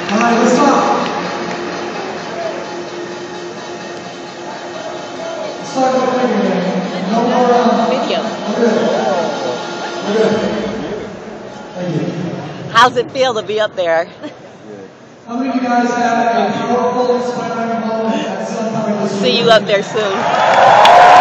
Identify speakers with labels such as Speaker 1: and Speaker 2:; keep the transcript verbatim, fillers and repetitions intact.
Speaker 1: All right, let's start. Start with the figure game. No more uh,
Speaker 2: video.
Speaker 1: We're good. We're good. Thank you.
Speaker 2: How's it feel to be up there?
Speaker 1: How many of you guys have a powerful, inspiring moment at some point this
Speaker 2: See
Speaker 1: week?
Speaker 2: you up there soon.